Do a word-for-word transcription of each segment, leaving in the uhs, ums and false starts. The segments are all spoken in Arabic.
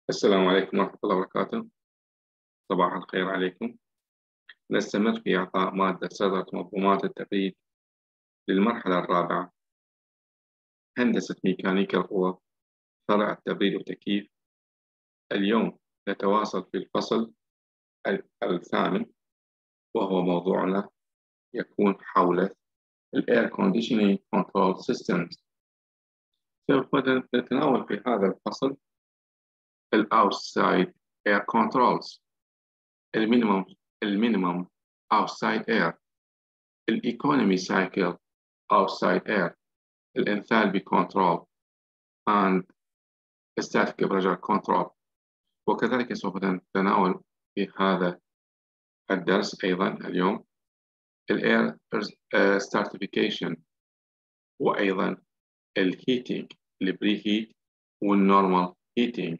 السلام عليكم ورحمة الله وبركاته. صباح الخير عليكم. نستمر في إعطاء مادة صدرت منظومات التبريد للمرحلة الرابعة، هندسة ميكانيكا القوى، فرع التبريد والتكييف. اليوم نتواصل في الفصل الثامن، وهو موضوعنا يكون حول ال Air Conditioning Control Systems. سوف نتناول في هذا الفصل ال Outside Air Controls، المينيمم المينيمم Outside Air، الإيكونومي سايكل outside air، الانثالبي control and static pressure control. وكذلك سوف نتناول في هذا الدرس أيضا اليوم الاير certification، وأيضا الهيتينج، البري هيت والنورمال هيتينج.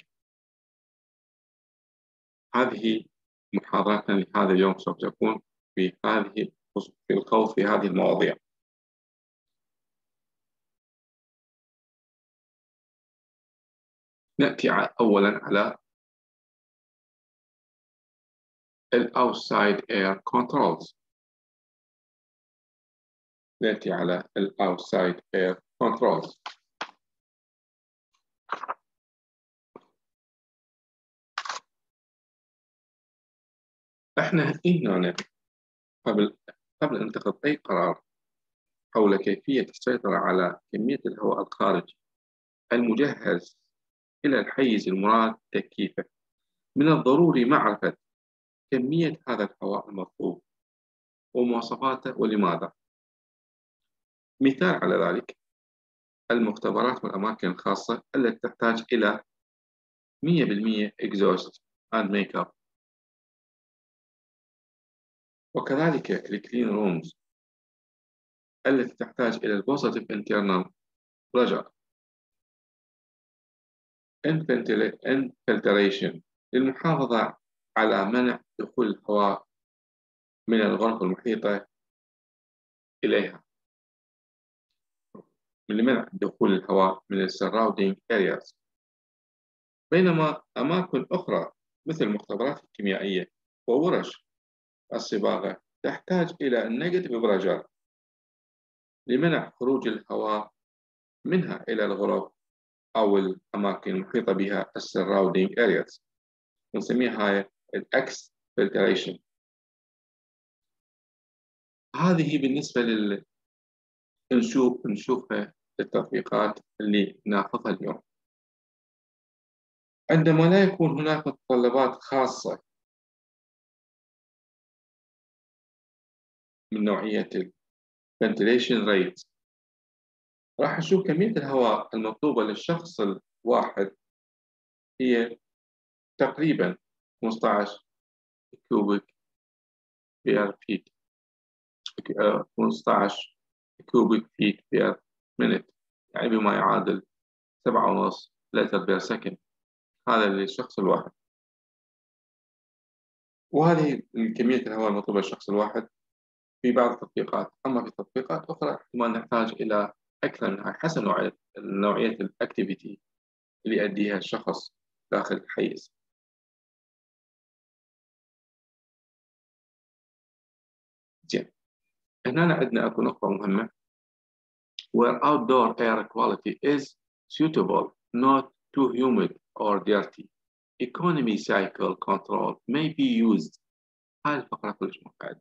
هذه محاضراتنا لهذا اليوم سوف تكون في هذه في الخوض في هذه المواضيع. نأتي أولا على ال outside air controls. نأتي على ال outside air controls. احنا هنا قبل قبل أن نتخذ أي قرار حول كيفية السيطرة على كمية الهواء الخارجي المجهز إلى الحيز المراد تكييفه، من الضروري معرفة كمية هذا الهواء المطلوب ومواصفاته ولماذا. مثال على ذلك المختبرات والأماكن الخاصة التي تحتاج إلى مئة بالمئة exhaust and make-up، وكذلك الكلين رومز التي تحتاج إلى البوزيتيف internal pressure infiltration للمحافظة على منع دخول الهواء من الغرف المحيطة إليها، من منع دخول الهواء من ال surrounding areas. بينما أماكن أخرى مثل المختبرات الكيميائية وورش الصباغة تحتاج إلى negative pressure لمنع خروج الهواء منها إلى الغرف أو الأماكن المحيطة بها surrounding areas، نسميها هاي الإكس filtration. هذه بالنسبة لل نشوف نشوفها التطبيقات اللي ناخذها اليوم. عندما لا يكون هناك متطلبات خاصة من نوعية ال ventilation rate، راح نشوف كمية الهواء المطلوبة للشخص الواحد هي تقريبا خمسة عشر كوبيك بير فيت، خمسة عشر كوبيك فيت بير مينت، يعني بما يعادل سبعة ونص لتر بير سكند. هذا للشخص الواحد، وهذه كمية الهواء المطلوبة للشخص الواحد في بعض التطبيقات. أما في تطبيقات أخرى احتمال نحتاج إلى أكثر منها حسب نوعية نوعية الأكتيفيتي اللي يؤديها الشخص داخل الحيز. زين، هنا عندنا أكو نقطة مهمة where outdoor air quality is suitable, not too humid or dirty. Economy cycle control may be used. هاي الفقرة كلش مهمة.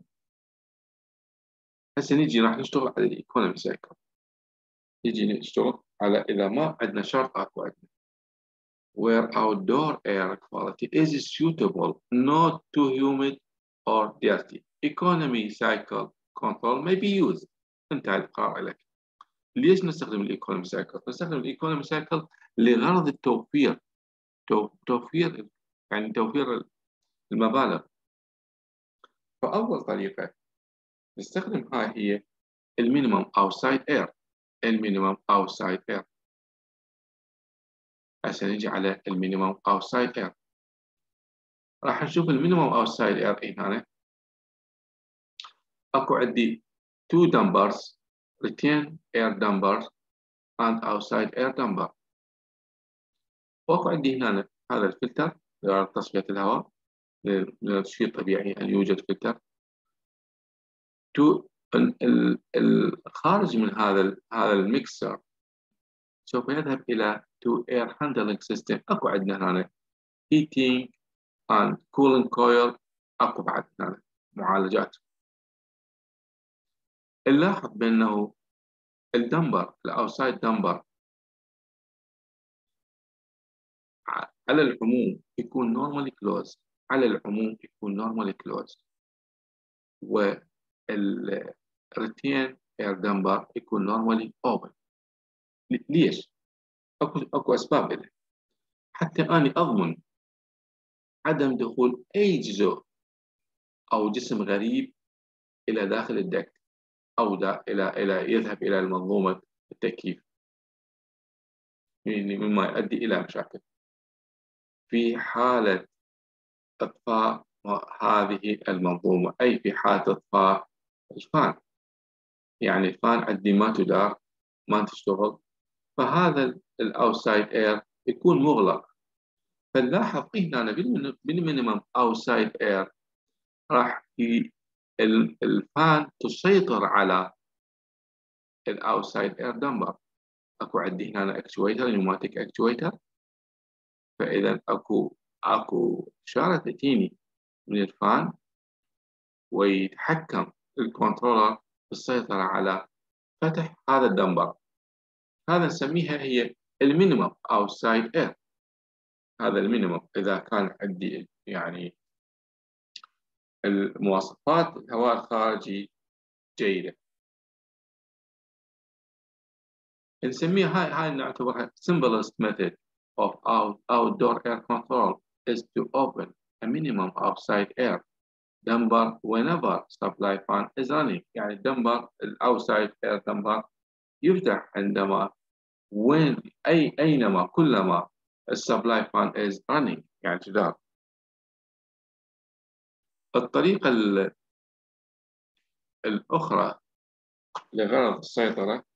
هسه نيجي راح نشتغل على الايكونومي سايكل. نيجي نشتغل على إذا ما عندنا شرط أكو عندنا where outdoor air quality is suitable, not too humid or dirty. Economy cycle control may be used. انتهى القرار لك. ليش نستخدم الايكونومي سايكل؟ نستخدم الايكونومي سايكل لغرض التوفير، توفير يعني توفير المبالغ. فأول طريقة نستخدم هاي هي المينيمم اوتسايد اير. المينيمم اوتسايد اير هسه نجي على المينيمم اوتسايد اير. راح نشوف المينيمم اوتسايد اير هنا اكو عندي two dampers، retain air damper and outside air damper. واكو عندي هنا هذا الفلتر لتصفية الهواء من الشيء الطبيعي أن يوجد فلتر. تو الخارج من هذا هذا الميكسر سوف يذهب إلى to air handling system. أكو عندنا هنا heating and cooling coil. أكو بعد هنا معالجات. نلاحظ بأنه الدمبر الأوسايد دمبر على العموم يكون normally closed. على العموم يكون normally closed. والريتين اير دمبر يكون normally open. ليش؟ اكو اكو اسباب له. حتى اني اضمن عدم دخول اي جزء او جسم غريب الى داخل الدكت او دا الى الى يذهب الى المنظومه التكييف، يعني مما يؤدي الى مشاكل. في حاله اطفاء هذه المنظومه، اي في حاله اطفاء الفان، يعني الفان عندي ما تدار ما تشتغل، فهذا الاوتسايد اير يكون مغلق. فنلاحظ هنا بالمينيمم اوتسايد اير راح الفان تسيطر على الاوتسايد اير دمبر. اكو عندي هنا اكتويتر، نيوماتيك اكتويتر، فاذا اكو اكو اشاره تجيني من الفان ويتحكم الكنترولر بالسيطره على فتح هذا الدمبر. هذا نسميها هي المينيمم اوتسايد اير. هذا المينيمم اذا كان عندي يعني المواصفات الهواء الخارجي جيده. نسميها هاي هاي نعتبرها simplest method of out, outdoor air control is to open a minimum outside air damper whenever supply fan is running. يعني الدمبر الاوتسايد air damper يفتح عندما وين اي اينما كلما السبلاي فان is running، يعني تدار. الطريقة الأخرى لغرض السيطرة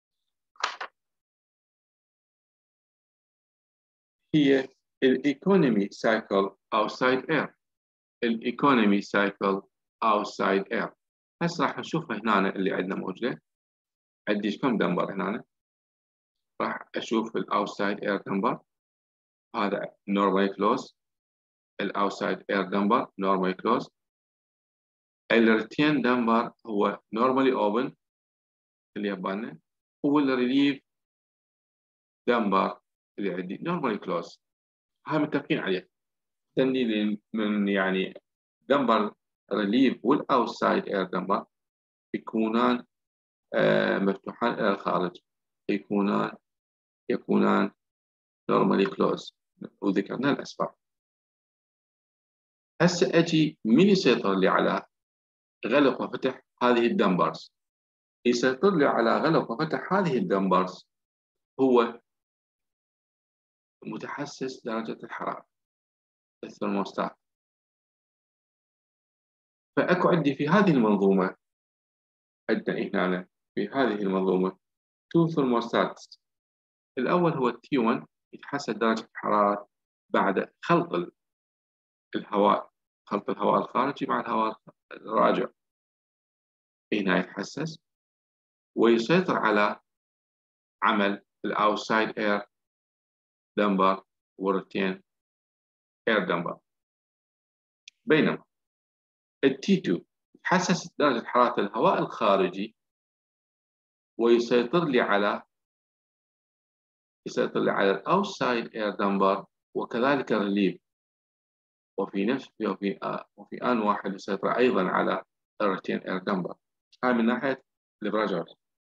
هي الإيكونومي سايكل أوتسايد إير. الإيكونومي سايكل أوتسايد إير هسه راح نشوفها هنا اللي عندنا موجودة. عندي كم دمبر هنا؟ راح أشوف الأوتسايد إير دمبر، هذا نورمالي كلوز. الأوتسايد إير دمبر نورمالي كلوز. الريتين دمبر هو نورمالي أوبن اللي يبالنا، والريليف دمبر اللي عندي نورمالي كلوز. هاي متفقين عليه. تني من يعني دمبر ريليف والاوتسايد اير دمبر يكونان آه مفتوحان الى الخارج، يكونان يكونان نورمالي كلوز، وذكرنا الاسباب. هسه اجي من يسيطر لي على غلق وفتح هذه الدمبرز؟ يسيطر لي على غلق وفتح هذه الدمبرز هو متحسس درجة الحرارة، الثرموستات. فأكو عندي في هذه المنظومة، عندنا هنا في هذه المنظومة تو ثرموستاتس. الأول هو التي واحد يتحسس درجة الحرارة بعد خلط الهواء، خلط الهواء الخارجي مع الهواء الراجع. هنا يتحسس ويسيطر على عمل الأوتسايد إير دمبر والريتين إير دمبر. بينما التي اثنين يتحسس درجة حرارة الهواء الخارجي ويسيطر لي على يسيطر لي على الأوتسايد إير دمبر وكذلك الريليف، وفي نفس وفي آه وفي آن واحد يسيطر أيضا على الريتين إير دمبر. هاي من ناحية البراجر.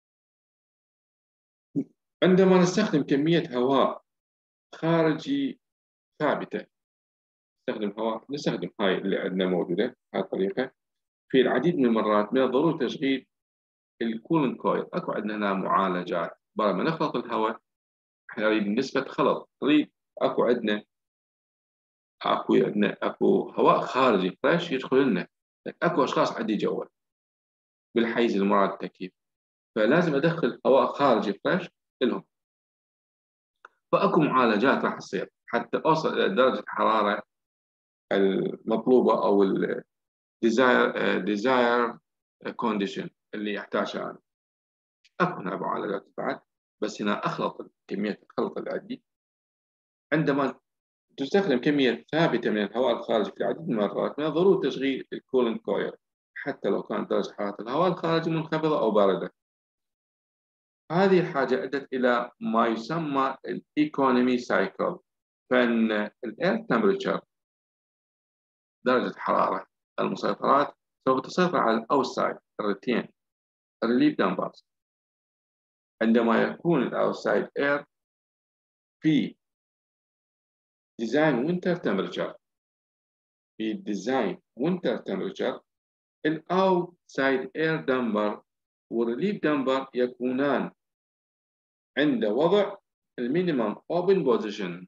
عندما نستخدم كمية هواء خارجي ثابتة، نستخدم هواء نستخدم هاي اللي عندنا موجودة هاي الطريقة. في العديد من المرات من الضروري تشغيل الكولينج كويل. أكو عندنا هنا معالجات بعد ما نخلط الهواء، احنا نريد نسبة خلط، نريد أكو عندنا اكو عندنا اكو هواء خارجي فريش يدخل لنا. اكو اشخاص عندي جوا بالحيز المراد التكييف، فلازم ادخل هواء خارجي فريش لهم. فاكو معالجات راح تصير حتى أوصل إلى درجة الحرارة المطلوبة أو ال desire desire condition اللي يحتاجها أنا. أكو هنا معالجات بعد، بس هنا أخلط كمية الخلط اللي عندي. عندما تستخدم كمية ثابتة من الهواء الخارجي في عديد من المرات، من الضروري تشغيل الكولنت كويل حتى لو كانت درجة حرارة الهواء الخارجي منخفضة أو باردة. هذه الحاجة أدت إلى ما يسمى الإيكونومي سايكل، فإن الإير تمبريتشر درجة الحرارة المسيطرات سوف تسيطر على الأوتسايد الريتين الريليف دامبرز. عندما يكون الأوتسايد إير في ديزاين وينتر تمبريتشر في ديزاين وينتر تمبريتشر، الأوتسايد إير دامبر والريليف دامبر يكونان عند وضع المينيمم open position.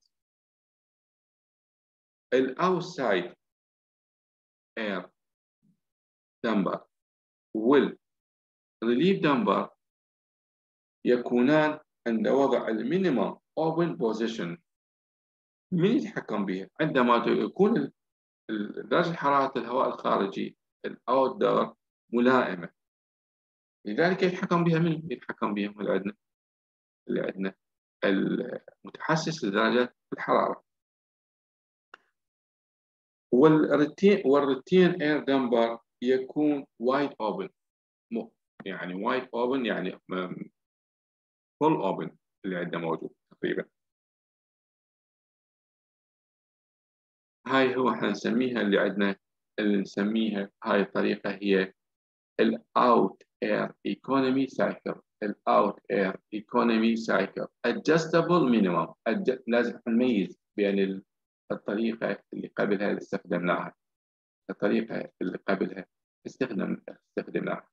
الأوتسايد إير دامبر والريليف دامبر يكونان عند وضع المينيمم open position. من يتحكم بها؟ عندما يكون درجة حرارة الهواء الخارجي الأوت دور ملائمة، لذلك يتحكم بها. من يتحكم بها؟ اللي عندنا اللي عندنا المتحسس لدرجة الحرارة. والريتين والريتين اير دامبر يكون وايد اوبن، يعني وايد اوبن يعني فول اوبن اللي عندنا موجود تقريبا. هاي هو احنا نسميها اللي عندنا اللي نسميها هاي الطريقة هي الاوت اير ايكونومي سايكل. الاوت اير ايكونومي سايكل adjustable minimum. لازم نميز بين الطريقة اللي قبلها اللي استخدمناها الطريقة اللي قبلها استخدم استخدمناها.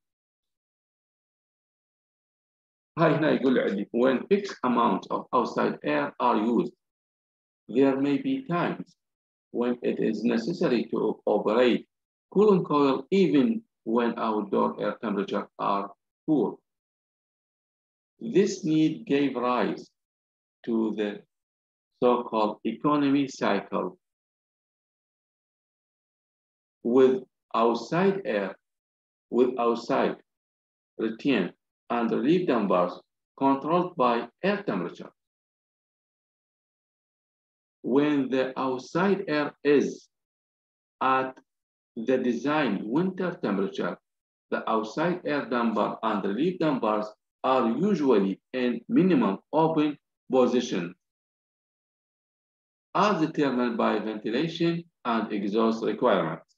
هاي هنا يقول عندي when fixed amounts of outside air are used, there may be times when it is necessary to operate cooling coil even when outdoor air temperatures are cool. This need gave rise to the so-called economy cycle, with outside air, with outside retain and relief dampers controlled by air temperature. When the outside air is at the design winter temperature, the outside air damper and relief dampers are usually in minimum open position as determined by ventilation and exhaust requirements.